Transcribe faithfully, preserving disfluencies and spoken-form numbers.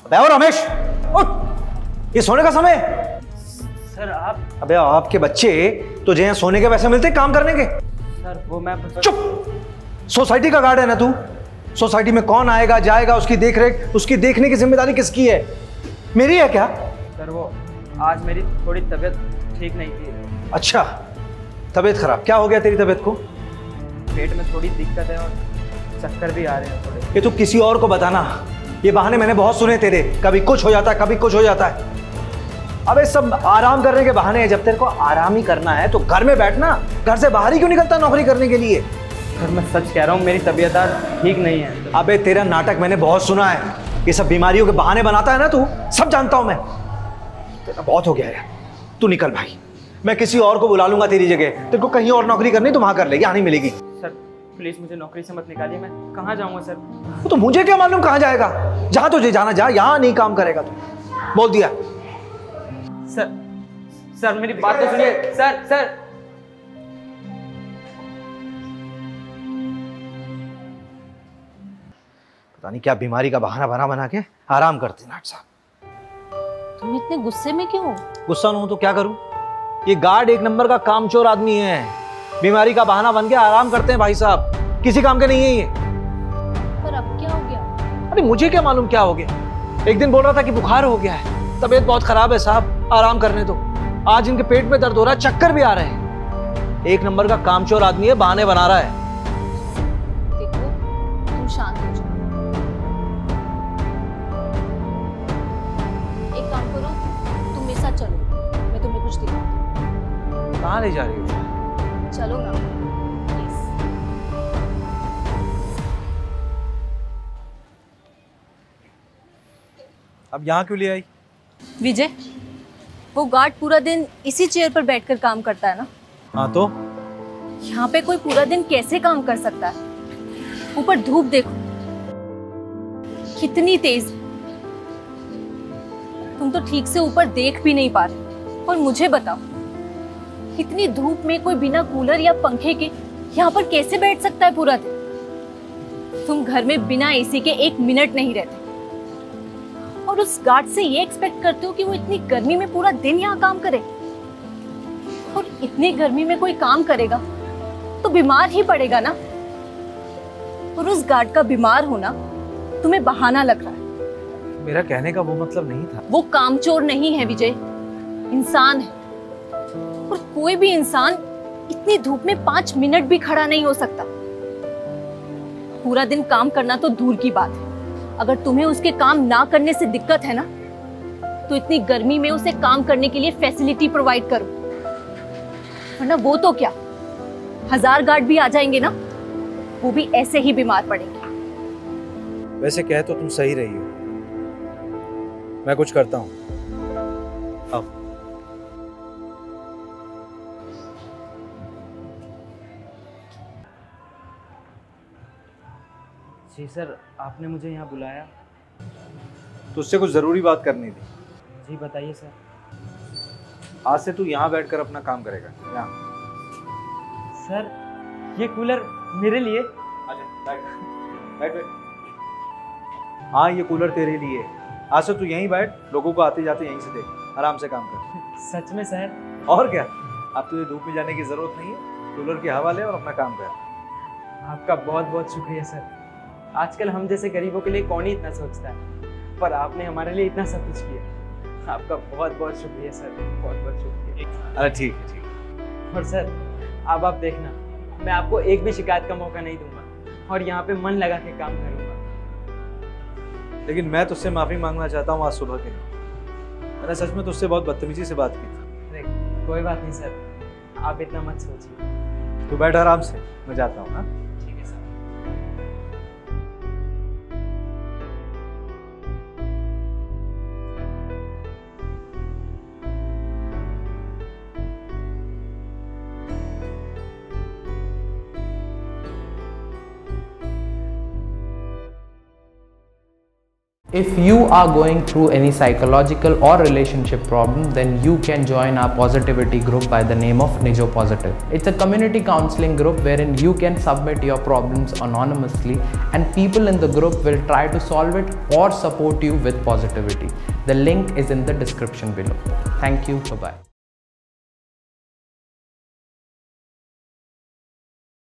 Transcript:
अबे और रमेश उठ, ये सोने का समय। सर आप। अबे आपके बच्चे तुझे यहाँ सोने के पैसे मिलते काम करने के? सर वो मैं। चुप, सोसाइटी का गार्ड है ना तू? सोसाइटी में कौन आएगा जाएगा उसकी देख रेख, उसकी देखने की जिम्मेदारी किसकी है? मेरी है क्या? सर वो आज मेरी थोड़ी तबीयत ठीक नहीं थी। अच्छा, तबीयत खराब? क्या हो गया तेरी तबीयत को? पेट में थोड़ी दिक्कत है और चक्कर भी आ रहे हैं थोड़े। ये तो किसी और को बताना, ये बहाने मैंने बहुत सुने तेरे, कभी कुछ हो जाता है कभी कुछ हो जाता है। अबे सब आराम करने के बहाने हैं, जब तेरे को आराम ही करना है तो घर में बैठना, घर से बाहर ही क्यों निकलता नौकरी करने के लिए? सर मैं सच कह रहा हूँ, मेरी तबीयत आज ठीक नहीं है। अबे तेरा नाटक मैंने बहुत सुना है, ये सब बीमारियों के बहाने बनाता है ना तू, सब जानता हूं मैं। तेरा बहुत हो गया है, तू निकल भाई, मैं किसी और को बुला लूंगा तेरी जगह। तेरे को कहीं और नौकरी करनी तो वहां कर ले, यहाँ नहीं मिलेगी। सर प्लीज मुझे नौकरी से मत निकालिए, मैं कहाँ जाऊँगा सर? वो तो मुझे क्या मालूम कहाँ जाएगा, जहां तुझे जाना जा, यहाँ नहीं काम करेगा तू, बोल दिया। सर सर मेरी बात तो सुनिए सर। सर पता नहीं क्या बीमारी का बहाना बना बना के आराम करते नाट साहब। तुम इतने गुस्से में क्यों हो? गुस्सा ना हो तो क्या करूं, ये गार्ड एक नंबर का कामचोर आदमी है, बीमारी का बहाना बन के आराम करते हैं भाई साहब, किसी काम के नहीं है ये। पर अब क्या हो गया? अरे मुझे क्या मालूम क्या हो गया, एक दिन बोल रहा था कि बुखार हो गया है, तबीयत बहुत खराब है साहब, आराम करने दो। आज इनके पेट में दर्द हो रहा है, चक्कर भी आ रहे हैं। एक नंबर का कामचोर आदमी है, बहाने बना रहा है। देखो तुम शांत हो जाओ, एक काम करो, तुम मेरे साथ चलो, मैं तुम्हें कुछ दिखाती हूँ। कहाँ ले जा रही हो? चलो ना प्लीज। अब यहाँ क्यों ले आई? विजय, वो गार्ड पूरा दिन इसी चेयर पर बैठकर काम करता है ना? हाँ तो? यहाँ पे कोई पूरा दिन कैसे काम कर सकता है? ऊपर धूप देखो कितनी तेज, तुम तो ठीक से ऊपर देख भी नहीं पा रहे। और मुझे बताओ, इतनी धूप में कोई बिना कूलर या पंखे के यहाँ पर कैसे बैठ सकता है पूरा दिन? तुम घर में बिना एसी के एक मिनट नहीं रहते, और उस गार्ड से ये एक्सपेक्ट करते हो कि वो इतनी गर्मी में पूरा दिन यहाँ काम करे? और इतनी गर्मी में कोई काम करेगा तो बीमार ही पड़ेगा ना। और उस गार्ड का बीमार होना तुम्हें बहाना लग रहा है। मेरा कहने का वो मतलब नहीं था। वो कामचोर नहीं है विजय, इंसान है। और कोई भी इंसान इतनी धूप में पांच मिनट भी खड़ा नहीं हो सकता। पूरा दिन काम करना तो दूर की बात है, अगर तुम्हें उसके काम ना करने से दिक्कत है ना, तो इतनी गर्मी में उसे काम करने के लिए फैसिलिटी प्रोवाइड करो, वरना वो तो क्या, हजार गार्ड भी आ जाएंगे ना, वो भी ऐसे ही बीमार पड़ेंगे। वैसे कह तो तुम सही रही हो, मैं कुछ करता हूँ। अब जी सर, आपने मुझे यहाँ बुलाया? तुझसे कुछ जरूरी बात करनी थी। जी बताइए सर। आज से तू यहाँ बैठकर अपना काम करेगा। यहाँ सर ये कूलर मेरे लिए? आजा, बैठ बैठ बैठ। हाँ ये कूलर तेरे लिए। आज से तू यहीं बैठ, लोगों को आते जाते यहीं से देख, आराम से काम कर। सच में सर? और क्या, अब तुझे धूप में जाने की जरूरत नहीं है, कूलर की हवा ले और अपना काम कर। आपका बहुत बहुत शुक्रिया सर। आजकल हम जैसे गरीबों के लिए कौन ही इतना सोचता है, पर आपने हमारे लिए इतना सब कुछ किया। आपका बहुत बहुत शुक्रिया सर, बहुत बहुत शुक्रिया। अरे ठीक है ठीक है। और सर अब आप देखना, मैं आपको एक भी शिकायत का मौका नहीं दूंगा और यहाँ पे मन लगा के काम करूंगा। लेकिन मैं तुझसे माफी मांगना चाहता हूँ आज सुबह के लिए। मैंने सच में तुझसे बहुत बदतमीजी से बात की थी। अरे कोई बात नहीं सर, आप इतना मत सोचिए। तू बैठ आराम से, मैं जाता हूँ। हाँ ठीक है sir. If you are going through any psychological or relationship problem, then you can join our positivity group by the name of Nijo Positive. It's a community counseling group wherein you can submit your problems anonymously and people in the group will try to solve it or support you with positivity. The link is in the description below. Thank you. Bye-bye.